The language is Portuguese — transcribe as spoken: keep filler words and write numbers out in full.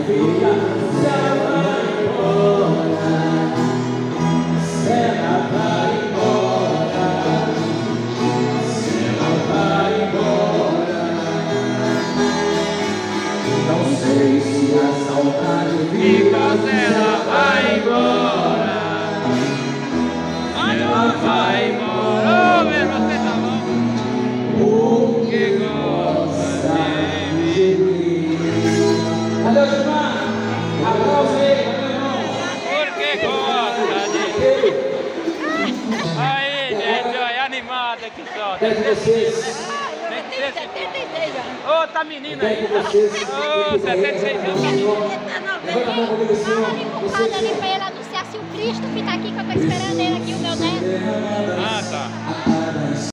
fica, se ela vai embora, se ela vai embora, se ela vai embora. Não sei se a saudade fica, se ela vai embora, se ela vai embora. Ô, meu, você tá bom? Porque gosta de mim. Cadê o Gilmar? Aplausos aí, cadê o irmão? Porque gosta de... Aí, gente, olha, animada que só. Quem que vocês? Tem que ser... setenta e seis anos. Outra menina Quem aí. que vocês? Ô, setenta e seis anos. Levanta a mão comigo assim, ó. Ali com o padre ali pra ele anunciar se o Cristo fica aqui, que eu tô esperando ele aqui, o meu neto. Ah, tá.